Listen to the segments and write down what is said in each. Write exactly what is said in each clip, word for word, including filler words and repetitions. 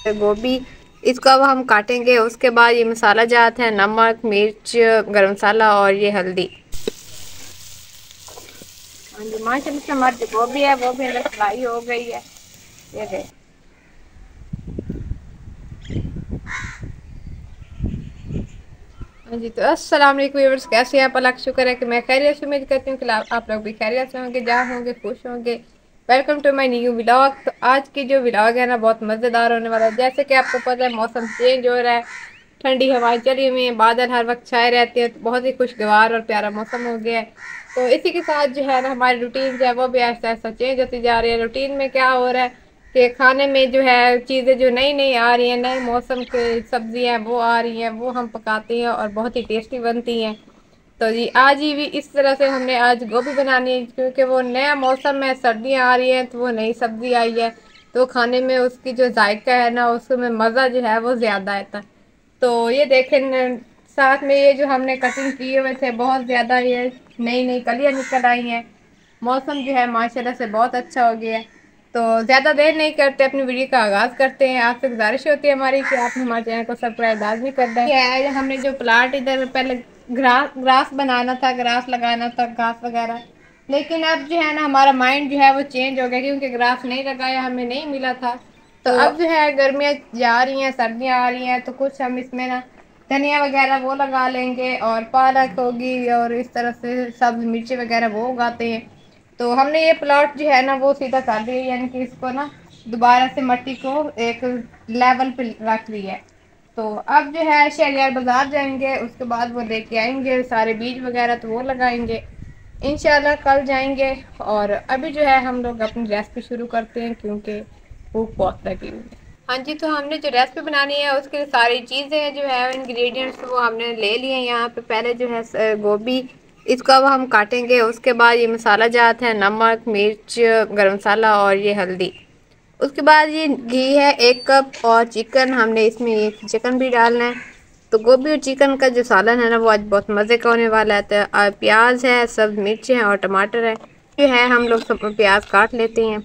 गोभी, इसको अब हम काटेंगे। उसके बाद ये मसाला जात है, नमक, मिर्च, गरम मसाला और ये हल्दी। हाँ जी, माशाल्लाह से हमारी जो गोभी है वो भी अंदर फ्राई हो गई है। ये देख। हाँ जी, तो अस्सलाम वालेकुम व्यूअर्स, कैसे हैं आप? अल्लाह का शुक्र है कि मैं खैरियत से उम्मीद करती हूँ कि आप आप लोग भी खैरियत से होंगे, जहाँ होंगे खुश होंगे। Welcome to my new vlog. तो आज की जो व्लॉग है ना, बहुत मज़ेदार होने वाला है। जैसे कि आपको पता है, मौसम चेंज हो रहा है, ठंडी हवाएं चली हुई हैं, बादल हर वक्त छाए रहते हैं, तो बहुत ही खुशगवार और प्यारा मौसम हो गया है। तो इसी के साथ जो है ना, हमारी रूटीन जो है वो भी ऐसा ऐसा चेंज होती जा रही है। रूटीन में क्या हो रहा है कि खाने में जो है चीज़ें जो नई नई आ रही हैं, नए मौसम के सब्जियां वो आ रही हैं, वो हम पकाते हैं और बहुत ही टेस्टी बनती हैं। तो जी आज ही भी इस तरह से हमने आज गोभी बनानी है, क्योंकि वो नया मौसम है, सर्दियां आ रही हैं, तो वो नई सब्जी आई है, तो खाने में उसकी जो जायका है ना, उसमें मज़ा जो है वो ज़्यादा आता है। तो ये देखें न, साथ में ये जो हमने कटिंग किए हुए थे, बहुत ज़्यादा ये नई नई कलियाँ निकल आई हैं। मौसम जो है माशाल्लाह से बहुत अच्छा हो गया है। तो ज़्यादा देर नहीं करते, अपनी वीडियो का आगाज़ करते हैं। आपसे गुजारिश होती है हमारी कि आपने हमारे चैनल को सब्सक्राइब लाजमी कर दें। है हमने जो प्लाट इधर पहले ग्रास ग्रास बनाना था, ग्रास लगाना था, घास वगैरह, लेकिन अब जो है ना हमारा माइंड जो है वो चेंज हो गया, क्योंकि ग्रास नहीं लगाया, हमें नहीं मिला था। तो अब जो है गर्मियाँ जा रही हैं, सर्दियाँ आ रही हैं, तो कुछ हम इसमें ना धनिया वगैरह वो लगा लेंगे, और पालक होगी, और इस तरह से सब्ज मिर्ची वगैरह वो उगाते हैं। तो हमने ये प्लॉट जो है ना वो सीधा कर दिया, यानी कि इसको ना दोबारा से मिट्टी को एक लेवल पे रख दिया है। तो अब जो है शहरियार बाजार जाएंगे, उसके बाद वो लेके आएंगे सारे बीज वगैरह, तो वो लगाएंगे इंशाल्लाह। कल जाएंगे। और अभी जो है हम लोग अपनी रेसिपी शुरू करते हैं, क्योंकि भूख बहुत लगी हुई है। हाँ जी, तो हमने जो रेसिपी बनानी है उसके सारी चीज़ें जो है इंग्रेडिएंट्स वो हमने ले लिए हैं। यहाँ पे पहले जो है स- गोभी, इसको अब हम काटेंगे। उसके बाद ये मसाला जात है, नमक, मिर्च, गरम मसाला और ये हल्दी। उसके बाद ये घी है एक कप, और चिकन हमने इसमें ये चिकन भी डालना है। तो गोभी और चिकन का जो सालन है ना वो आज बहुत मज़े का होने वाला है। तो आ, प्याज है, सब मिर्च है और टमाटर है। जो है हम लोग सब प्याज काट लेते हैं।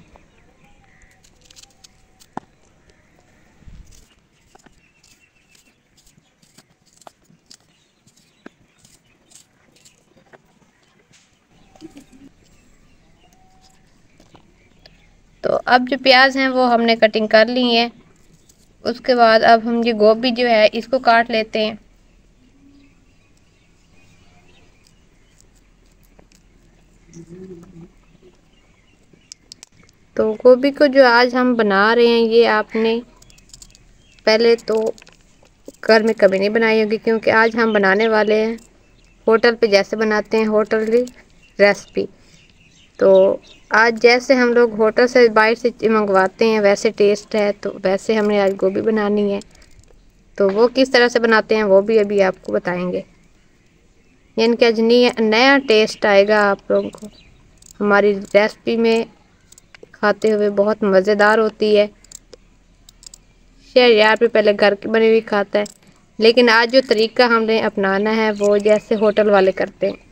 तो अब जो प्याज हैं वो हमने कटिंग कर ली है। उसके बाद अब हम ये गोभी जो है इसको काट लेते हैं। तो गोभी को जो आज हम बना रहे हैं, ये आपने पहले तो घर में कभी नहीं बनाई होगी, क्योंकि आज हम बनाने वाले हैं होटल पे जैसे बनाते हैं, होटल की रेसिपी। तो आज जैसे हम लोग होटल से बाहर से मंगवाते हैं वैसे टेस्ट है, तो वैसे हमने आज गोभी बनानी है। तो वो किस तरह से बनाते हैं वो भी अभी आपको बताएंगे। यानी कि आज नया टेस्ट आएगा आप लोगों को। हमारी रेसिपी में खाते हुए बहुत मज़ेदार होती है। शायद यार पे पहले घर की बनी हुई खाता है, लेकिन आज जो तरीका हमने अपनाना है वो जैसे होटल वाले करते हैं।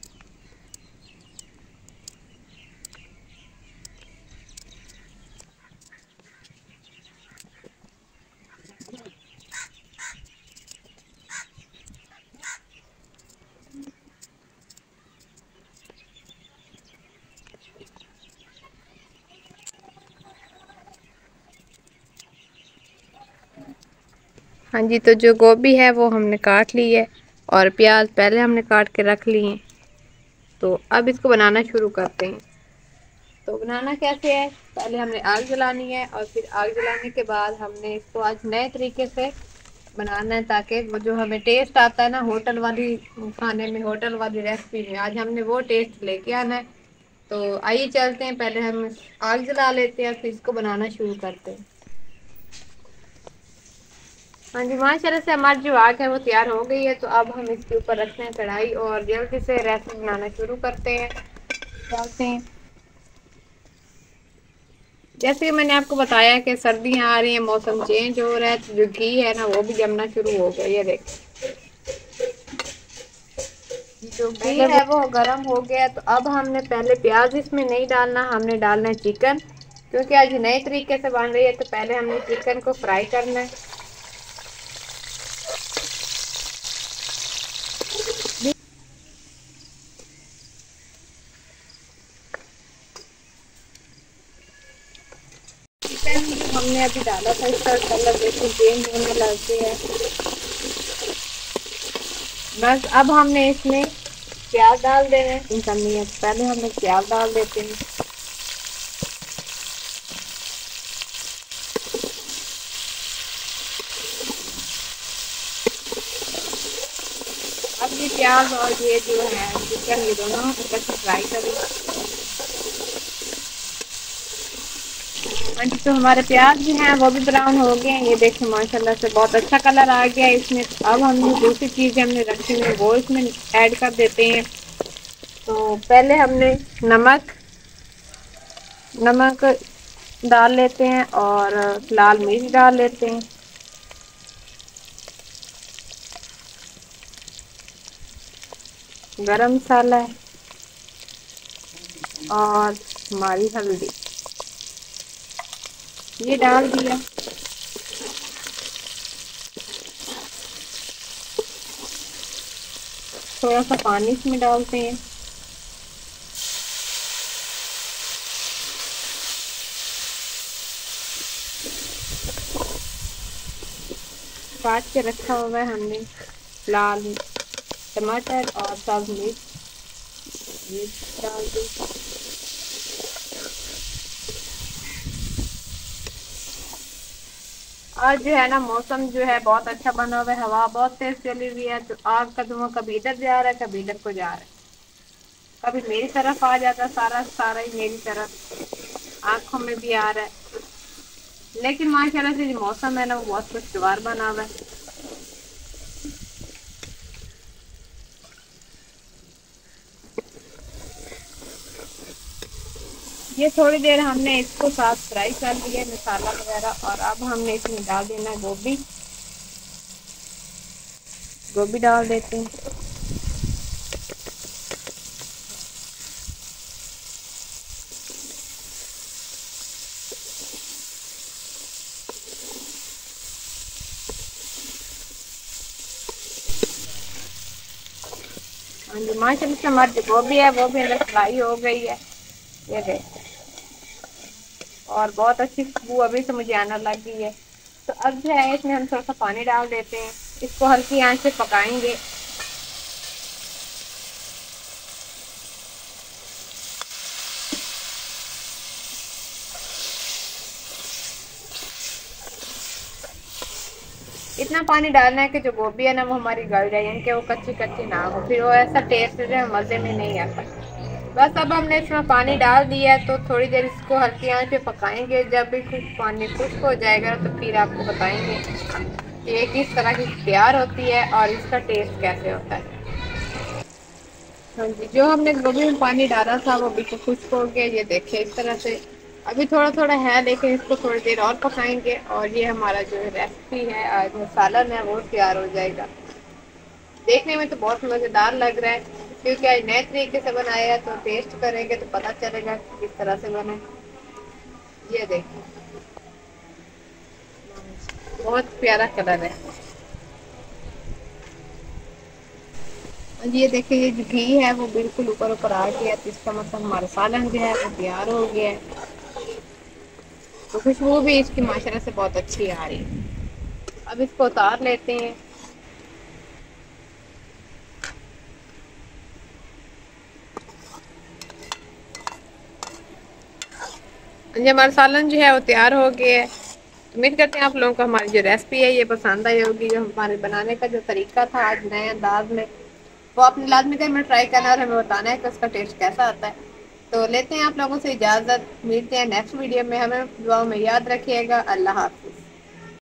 हाँ जी, तो जो गोभी है वो हमने काट ली है, और प्याज पहले हमने काट के रख लिए हैं। तो अब इसको बनाना शुरू करते हैं। तो बनाना कैसे है, पहले हमने आग जलानी है, और फिर आग जलाने के बाद हमने इसको आज नए तरीके से बनाना है, ताकि वो जो हमें टेस्ट आता है ना होटल वाली खाने में, होटल वाली रेसिपी में, आज हमने वो टेस्ट लेके आना है। तो आइए चलते हैं, पहले हम आग जला लेते हैं, फिर इसको बनाना शुरू करते हैं। हाँ जी, माशाल्लाह से हमारी जो आग है वो तैयार हो गई है। तो अब हम इसके ऊपर रखते हैं कढ़ाई, और जल्दी से रेसिपी बनाना शुरू करते हैं। डालते हैं, जैसे कि मैंने आपको बताया कि सर्दियाँ आ रही हैं, मौसम चेंज हो रहा है, तो जो घी है ना वो भी जमना शुरू हो गया। ये देख, जो घी है वो गर्म हो गया। तो अब हमने पहले प्याज इसमें नहीं डालना, हमने डालना है चिकन। क्योंकि आज नए तरीके से बन रही है, तो पहले हमने चिकन को फ्राई करना है। चिकन जो हमने अभी डाला था इसका कलर देखो चेंज होने लग गया है। बस अब हमने इसमें प्याज डाल देना है, करनी है पहले हमने प्याज डाल देते हैं। अब ये प्याज और ये जो है चिकन ये दोनों अच्छे से फ्राई करेंगे। तो हमारे प्याज जो हैं वो भी ब्राउन हो गए हैं, ये देखिए माशाल्लाह से बहुत अच्छा कलर आ गया है इसमें। अब हमने दूसरी चीज़ हमने रखी हुई वो इसमें ऐड कर देते हैं। तो पहले हमने नमक नमक डाल लेते हैं और लाल मिर्च डाल लेते हैं। गरम मसाला और हमारी हल्दी ये डाल दिया। थोड़ा सा पानी इसमें डालते हैं। काट के रखा हुआ है हमने लाल टमाटर और सब मिर्च ये डाल दी। आज जो है ना मौसम जो है बहुत अच्छा बना हुआ है, हवा बहुत तेज चली हुई है, तो आग का धुआं कभी इधर जा रहा है कभी इधर को जा रहा है, कभी मेरी तरफ आ जाता है, सारा सारा ही मेरी तरफ आंखों में भी आ रहा है। लेकिन माशाल्लाह से जो मौसम है ना वो बहुत खुशगवार बना हुआ है। ये थोड़ी देर हमने इसको साथ फ्राई कर लिया मसाला वगैरह, और अब हमने इसमें डाल देना गोभी। गोभी डाल देते हैं। हाँ जी माशाल्लाह से हमारी जो गोभी है वो भी अंदर फ्राई हो गई है, ये देखो, और बहुत अच्छी खुशबू अभी से मुझे आने लग गई है। तो अब जो है इसमें हम थोड़ा सा पानी डाल देते हैं, इसको हल्की आंच से पकाएंगे। इतना पानी डालना है कि जो गोभी है ना वो हमारी गल जाए, यानी कि वो कच्ची कच्ची ना हो, फिर वो ऐसा टेस्ट जो है मज़े में नहीं आता। बस अब हमने इसमें पानी डाल दिया है, तो थोड़ी देर इसको हल्की आंच पे पकाएंगे। जब भी कुछ पानी खुश्क हो जाएगा तो फिर आपको बताएंगे कि ये किस तरह की तैयार होती है और इसका टेस्ट कैसे होता है। हाँ जी, जो हमने गोभी में पानी डाला था वो बिल्कुल खुश्क हो गया, ये देखिए इस तरह से। अभी थोड़ा थोड़ा है लेकिन इसको थोड़ी देर और पकाएंगे, और ये हमारा जो रेसिपी है आज मसाला है वो तैयार हो जाएगा। देखने में तो बहुत मज़ेदार लग रहा है, क्योंकि आज नए तरीके से बनाया है, तो टेस्ट करेंगे तो पता चलेगा किस तरह से बने। ये देखिए बहुत प्यारा कलर है। ये देखिए ये जो घी है वो बिल्कुल ऊपर ऊपर आ गया, तो इसका मतलब हमारा सालन जो है वो तैयार हो गया है। तो खुशबू भी इसकी माशाल्लाह से बहुत अच्छी आ रही है। अब इसको उतार लेते हैं। जो हमारा सालन जो है वो तैयार हो गया है। तो उम्मीद करते हैं आप लोगों को हमारी जो रेसिपी है ये पसंद आई होगी। जो हमारे बनाने का जो तरीका था आज नए अंदाज में, वो आपने लाजमी टाइम में ट्राई करना और हमें बताना है कि उसका टेस्ट कैसा आता है। तो लेते हैं आप लोगों से इजाज़त, मिलते हैं नेक्स्ट वीडियो में। हमें दुआओं में याद रखिएगा। अल्लाह हाफ़िज़।